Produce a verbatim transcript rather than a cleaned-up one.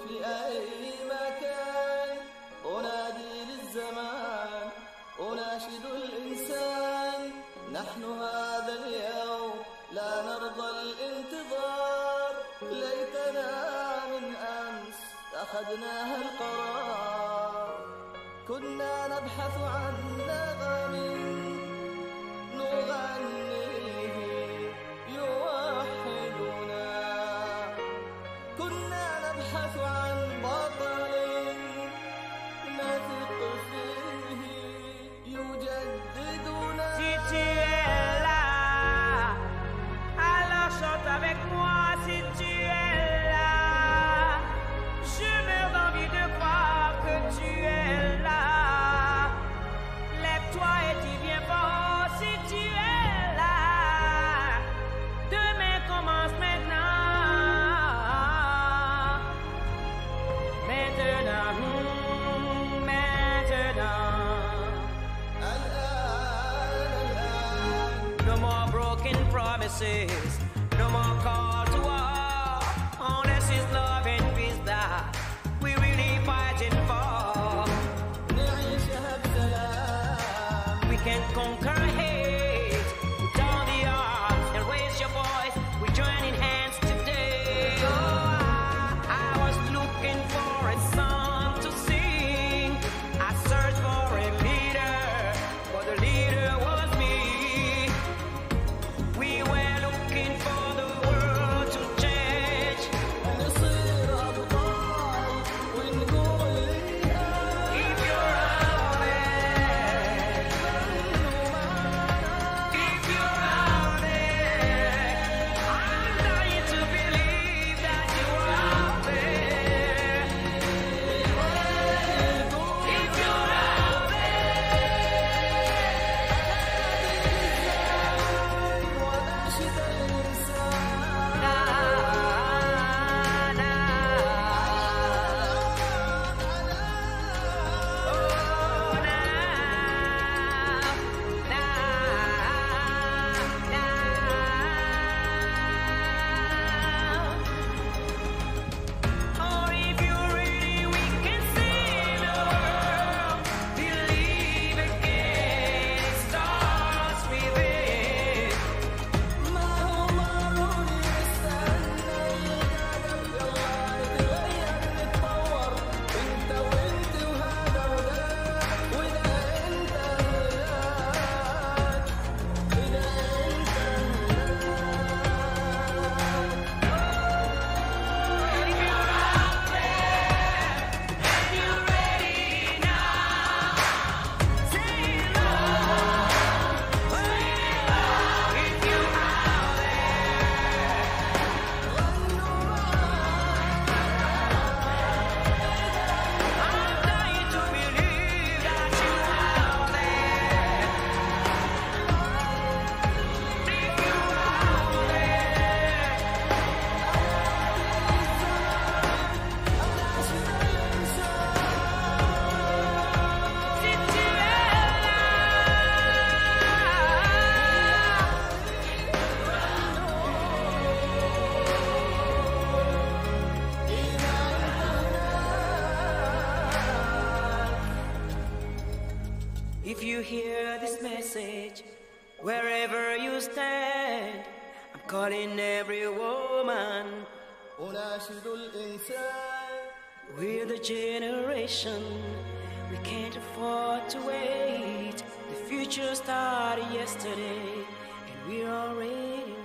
في أي مكان أنادي للزمان أناشد الإنسان نحن هذا اليوم لا نرضى الانتظار ليتنا من أمس أخذناها القرار كنا نبحث عن نغم نغنيه يوحدنا كنا نبحث عن بطل نثق فيه يجددنا. Si tu es là, alors chante avec moi. Si tu es là, je meurs d'envie de croire que tu es là. Lève-toi et dis bien fort si tu es là. Demain commence maintenant. Maintenant, hmm, maintenant. No more broken promises, no more call to war. Unless it's love and peace that we really fighting for. We can conquer hate, put down the arms and raise your voice. We're joining hands today. Oh, I, I was looking for a song to sing. I searched for a leader, but the leader was me. We were looking for the world to change. If you're out there, if you're out there, I'm dying to believe that you're out there. If you're out or if you're ready, we can see the world. Believe again, it starts within. If you're out there and you're ready now, say love, say love. If you're out there, I'm dying to believe that you're out there. If you're out there. Si tu es là, if you hear this message, wherever you stand, I'm calling every woman. أناشد الإنسان We're the generation, we can't afford to wait. The future started yesterday, and we're already